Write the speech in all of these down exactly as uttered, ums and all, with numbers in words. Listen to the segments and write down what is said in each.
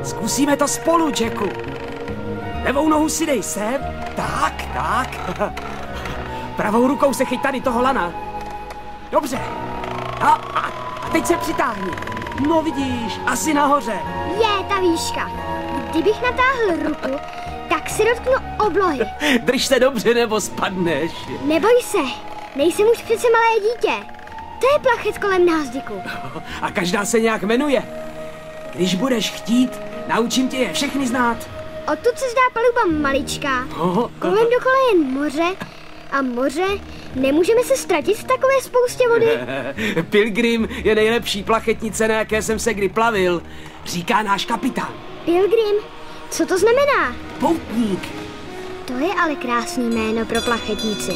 Zkusíme to spolu, Jacku. Levou nohu si dej sem. Tak, tak. Pravou rukou se chyť tady toho lana. Dobře. A, a, a teď se přitáhni. No vidíš, asi nahoře. Je, ta výška. Kdybych natáhl ruku, tak si dotknu oblohy. Drž se dobře, nebo spadneš. Neboj se, nejsem už přece malé dítě. To je plachet kolem nás, Dicku. A každá se nějak jmenuje. Když budeš chtít, naučím tě je všechny znát. Odtud se zdá paluba maličká. Kolem dokola jen moře. A moře, nemůžeme se ztratit v takové spoustě vody. Pilgrim je nejlepší plachetnice, na jaké jsem se kdy plavil, říká náš kapitán. Pilgrim? Co to znamená? Poutník. To je ale krásný jméno pro plachetnici.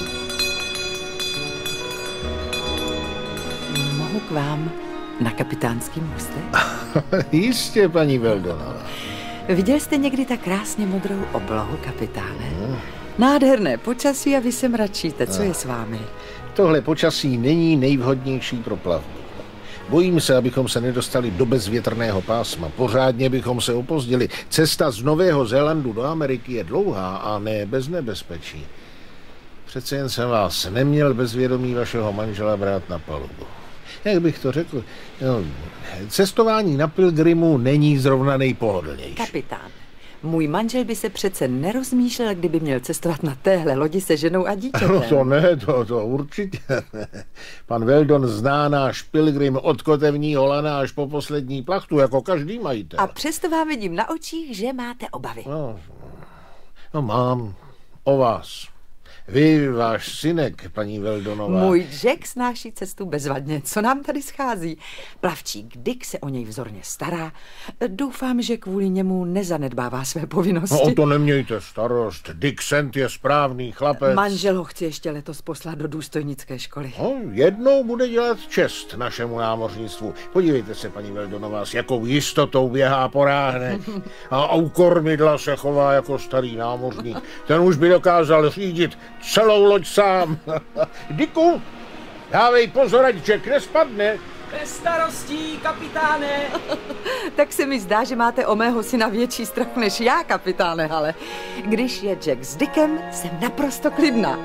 Mohu k vám na kapitánský můstek? Jistě, paní Weldonová. Viděl jste někdy tak krásně modrou oblohu, kapitáne? No. Nádherné počasí a vy se mračíte. Co no. je s vámi? Tohle počasí není nejvhodnější pro plavbu. Bojím se, abychom se nedostali do bezvětrného pásma. Pořádně bychom se opozdili. Cesta z Nového Zélandu do Ameriky je dlouhá a ne bez nebezpečí. Přece jen jsem vás neměl bez vědomí vašeho manžela brát na palubu. Jak bych to řekl, no, cestování na Pilgrimu není zrovna nejpohodlnější. Kapitán, můj manžel by se přece nerozmýšlel, kdyby měl cestovat na téhle lodi se ženou a dítětem. No to ne, to, to určitě ne. Pan Weldon zná náš Pilgrim od kotevního lana až po poslední plachtu, jako každý majitel. A přesto vám vidím na očích, že máte obavy. No, no mám. O vás. Vy, váš synek, paní Weldonová. Můj Jack snáší cestu bezvadně. Co nám tady schází? Plavčík Dick se o něj vzorně stará. Doufám, že kvůli němu nezanedbává své povinnosti. No o to nemějte starost. Dick Sand je správný chlapec. Manžel ho chce ještě letos poslat do důstojnické školy. No, jednou bude dělat čest našemu námořnictvu. Podívejte se, paní Weldonová, s jakou jistotou běhá po ráhnech. A u kormidla se chová jako starý námořník. Ten už by dokázal řídit celou loď sám. Dicku, dávej pozor, ať Jack nespadne. Bez starostí, kapitáne. Tak se mi zdá, že máte o mého syna větší strach než já, kapitáne, ale když je Jack s Dickem, jsem naprosto klidná.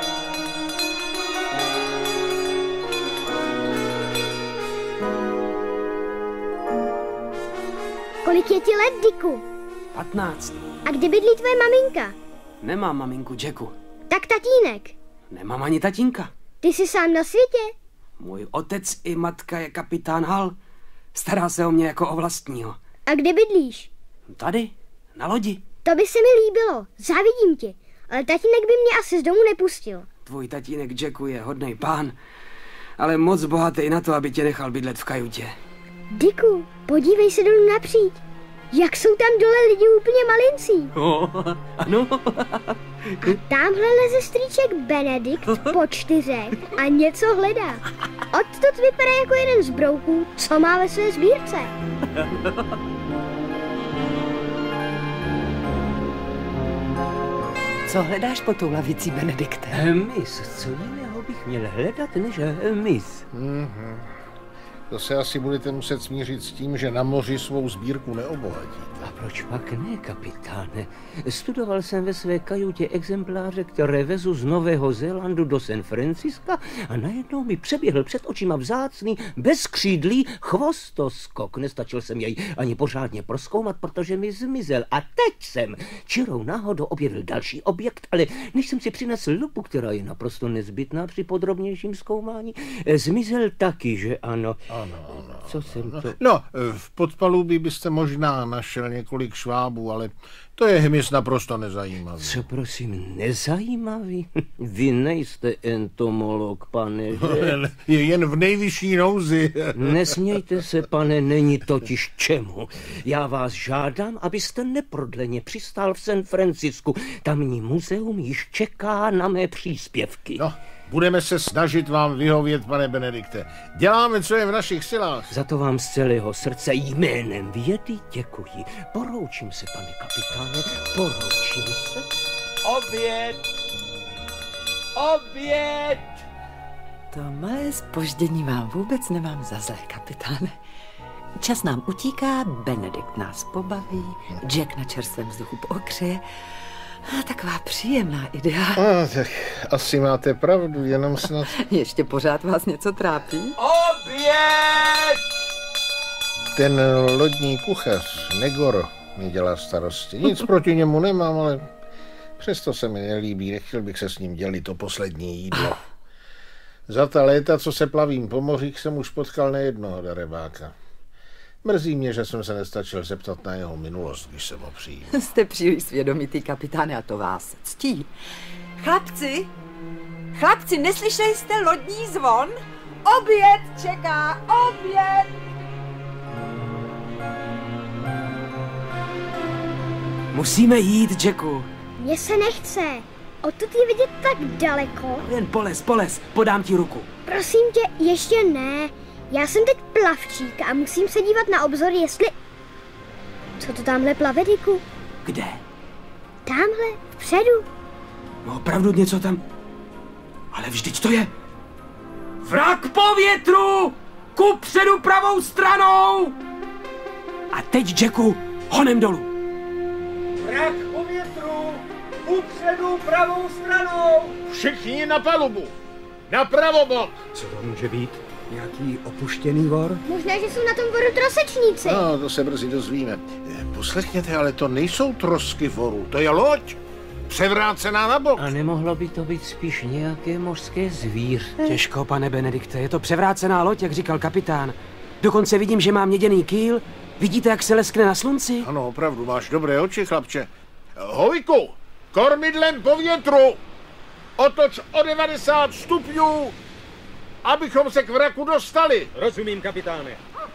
Kolik je ti let, Dicku? patnáct. A kde bydlí tvoje maminka? Nemám maminku, Jacku. Tak tatínek. Nemám ani tatínka. Ty jsi sám na světě? Můj otec i matka je kapitán Hal. Stará se o mě jako o vlastního. A kde bydlíš? Tady, na lodi. To by se mi líbilo, závidím ti. Ale tatínek by mě asi z domu nepustil. Tvůj tatínek Jacku je hodnej pán, ale moc bohatý na to, aby tě nechal bydlet v kajutě. Dicku, podívej se dolů napříč. Jak jsou tam dole lidi úplně malincí. Oh, ano. A tamhle leze strýček Benedikt po čtyřech a něco hledá. Odtud vypadá jako jeden z brouků, co má ve své sbírce. Co hledáš pod tou lavicí, Benedikte? Hmyz, co jiného bych měl hledat než hmyz? Mm-hmm. To se asi budete muset smířit s tím, že na moři svou sbírku neobohatíte. A proč pak ne, kapitáne? Studoval jsem ve své kajutě exempláře, které vezu z Nového Zélandu do San Franciska a najednou mi přeběhl před očima vzácný, bezkřídlý chvostoskok. Nestačil jsem jej ani pořádně prozkoumat, protože mi zmizel. A teď jsem čirou náhodou objevil další objekt, ale než jsem si přinesl lupu, která je naprosto nezbytná při podrobnějším zkoumání, zmizel taky, že ano. Ano, ano. Co jsem to... No, v podpalubí byste možná našel několik švábů, ale to je hmyz naprosto nezajímavý. Co prosím, nezajímavý? Vy nejste entomolog, pane, že? Je jen v nejvyšší nouzi. Nesmějte se, pane, není totiž čemu. Já vás žádám, abyste neprodleně přistál v San Francisku. Tamní muzeum již čeká na mé příspěvky. No. Budeme se snažit vám vyhovět, pane Benedikte. Děláme, co je v našich silách. Za to vám z celého srdce jménem vědy děkuji. Poroučím se, pane kapitáne, poroučím se. Oběd! Oběd! To malé zpoždění vám vůbec nemám za zlé, kapitáne. Čas nám utíká, Benedikt nás pobaví, Jack na čerstvém vzduchu pokřeje. Taková příjemná idea. A, tak asi máte pravdu, jenom snad... Ještě pořád vás něco trápí? Oběd! Ten lodní kuchař, Negoro, mi dělá starosti. Nic proti němu nemám, ale přesto se mi nelíbí. Nechtěl bych se s ním dělit to poslední jídlo. Za ta léta, co se plavím po mořích, jsem už potkal nejednoho darebáka. Mrzí mě, že jsem se nestačil zeptat na jeho minulost, když jsem ho přijímal. Jste příliš svědomitý, kapitáne, a to vás ctí. Chlapci, chlapci, neslyšeli jste lodní zvon? Oběd čeká, oběd! Musíme jít, Jacku. Mně se nechce. Odtud je vidět tak daleko. Jen poles, poles, podám ti ruku. Prosím tě, ještě ne. Já jsem teď plavčík a musím se dívat na obzor, jestli... Co to tamhle plave, Dicku? Kde? Tamhle, vpředu. No opravdu něco tam... Ale vždyť to je... Vrak po větru! Kupředu pravou stranou! A teď, Jacku, honem dolů. Vrak po větru! Kupředu pravou stranou! Všichni na palubu! Na pravobok! Co to může být? Nějaký opuštěný vor? Možná, že jsou na tom voru trosečníci. No, to se brzy dozvíme. Poslechněte, ale to nejsou trosky voru, to je loď! Převrácená na bok. A nemohlo by to být spíš nějaké mořské zvíře? Těžko, pane Benedikte, je to převrácená loď, jak říkal kapitán. Dokonce vidím, že má měděný kýl. Vidíte, jak se leskne na slunci? Ano, opravdu, máš dobré oči, chlapče. Hoviku, kormidlem po větru! Otoč o devadesát stupňů, abychom se k vraku dostali. Rozumím, kapitáne.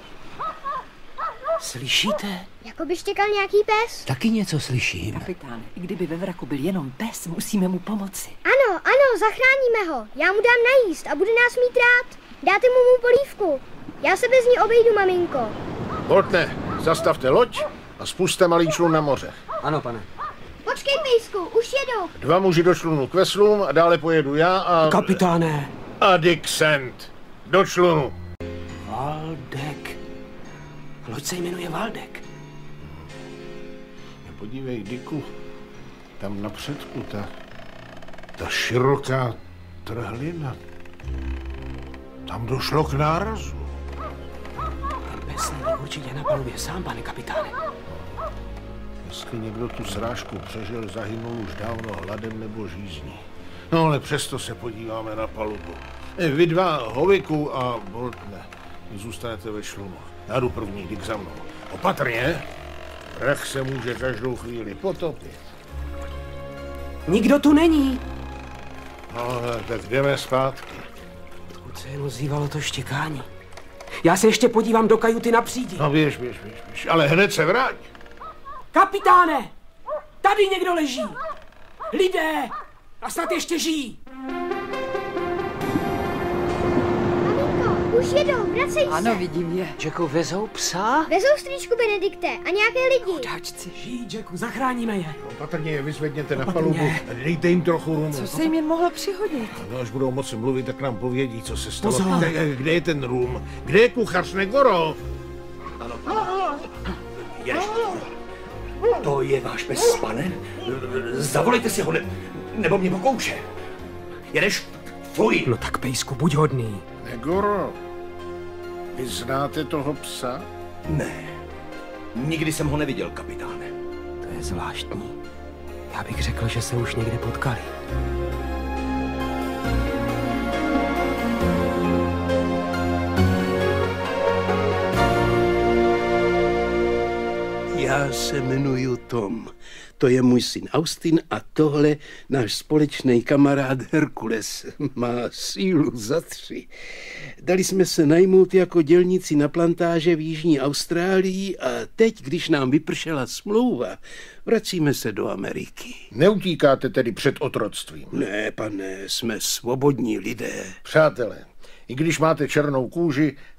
Slyšíte? Jako by štěkal nějaký pes. Taky něco slyším. Kapitáne, i kdyby ve vraku byl jenom pes, musíme mu pomoci. Ano, ano, zachráníme ho. Já mu dám najíst a bude nás mít rád. Dáte mu mou polívku. Já se bez ní obejdu, maminko. Boltne, zastavte loď a spuste malý člun na moře. Ano, pane. Počkej, pejsku, už jedu. Dva muži do člunu k veslům a dále pojedu já a... Kapitáne. A Dick Sand. Do člunu. Valdek. Loď se jmenuje Valdek. Podívej, Dicku, tam na předku ta, ta široká trhlina. Tam došlo k nárazu. Ten pes není určitě na palubě sám, pane kapitáne. Jestli někdo tu srážku přežil, zahynul už dávno hladem nebo žízní. No ale přesto se podíváme na palubu. Vy dva, Hoviku a Boltne, vy zůstanete ve člunu. Já jdu první, Dick za mnou. Opatrně, vrach se může každou chvíli potopit. Nikdo tu není. No, tak jdeme zpátky. Odkud se jen ozývalo to štěkání. Já se ještě podívám do kajuty na přídi. No běž, běž, běž, běž, ale hned se vrať. Kapitáne! Tady někdo leží! Lidé! A snad ještě žijí! Maminko, už jedou, vracej se. Ano, vidím je. Jacku, vezou psa? Vezou strýčku Benedikte a nějaké lidi. Dáčci. Žijí, Jacku, zachráníme je. Opatrně je vyzvedněte na Opatrně. palubu a dejte jim trochu rumu. Co se jim jen mohlo přihodit? No, až budou moci mluvit, tak nám povědí, co se stalo. Pozor. Kde, kde je ten rum? Kde je kuchař Negoro? Jedeš. To je váš pes, pane? Zavolejte si ho, ne, nebo mě pokouše. Jedeš? Fuj. No tak, pejsku, buď hodný. Negoro, vy znáte toho psa? Ne, nikdy jsem ho neviděl, kapitáne. To je zvláštní. Já bych řekl, že se už někde potkali. Já se jmenuji Tom. To je můj syn Austin a tohle náš společný kamarád Herkules. Má sílu za tři. Dali jsme se najmout jako dělníci na plantáže v Jižní Austrálii a teď, když nám vypršela smlouva, vracíme se do Ameriky. Neutíkáte tedy před otroctvím? Ne, pane, jsme svobodní lidé. Přátelé, i když máte černou kůži,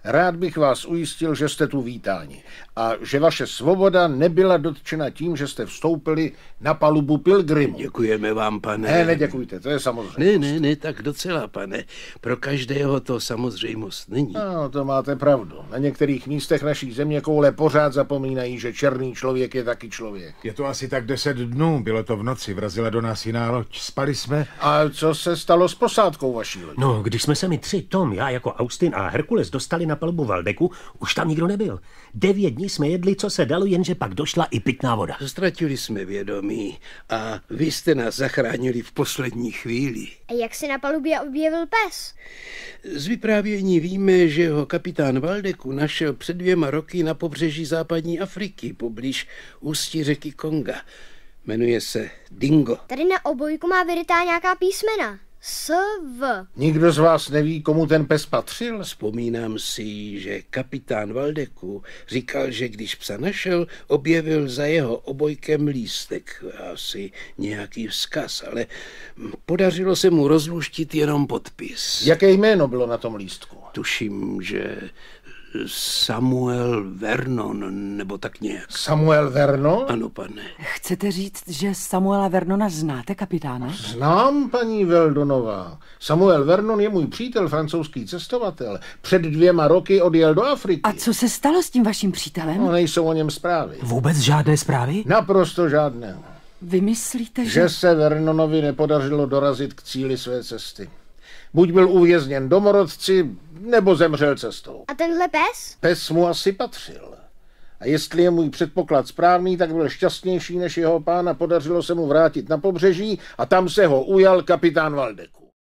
Rád bych vás ujistil, že jste tu vítáni a že vaše svoboda nebyla dotčena tím, že jste vstoupili na palubu Pilgrimu. Děkujeme vám, pane. Ne, neděkujte, to je samozřejmost. Ne, ne, ne, tak docela, pane. Pro každého to samozřejmost není. No, to máte pravdu. Na některých místech naší země koule pořád zapomínají, že černý člověk je taky člověk. Je to asi tak deset dnů, bylo to v noci, vrazila do nás jiná loď. Spali jsme. A co se stalo s posádkou vaší lodi? No, když jsme se my tři, Tom, já jako Austin a Herkules dostali na palubu Valdeku, už tam nikdo nebyl. Devět dní jsme jedli, co se dalo, jenže pak došla i pitná voda. Ztratili jsme vědomí a vy jste nás zachránili v poslední chvíli. A jak se na palubě objevil pes? Z vyprávění víme, že ho kapitán Valdeku našel před dvěma roky na pobřeží západní Afriky, poblíž ústí řeky Konga. Jmenuje se Dingo. Tady na obojku má vyrytá nějaká písmena. S V. Nikdo z vás neví, komu ten pes patřil? Vzpomínám si, že kapitán Valdeku říkal, že když psa našel, objevil za jeho obojkem lístek. Asi nějaký vzkaz, ale podařilo se mu rozluštit jenom podpis. Jaké jméno bylo na tom lístku? Tuším, že Samuel Vernon, nebo tak nějak. Samuel Vernon? Ano, pane. Chcete říct, že Samuela Vernona znáte, kapitáne? Znám, paní Veldonová. Samuel Vernon je můj přítel, francouzský cestovatel. Před dvěma roky odjel do Afriky. A co se stalo s tím vaším přítelem? No, nejsou o něm zprávy. Vůbec žádné zprávy? Naprosto žádné. Vy myslíte, že... Že se Vernonovi nepodařilo dorazit k cíli své cesty. Buď byl uvězněn domorodci, nebo zemřel cestou. A tenhle pes? Pes mu asi patřil. A jestli je můj předpoklad správný, tak byl šťastnější než jeho pán a podařilo se mu vrátit na pobřeží a tam se ho ujal kapitán Valdeku.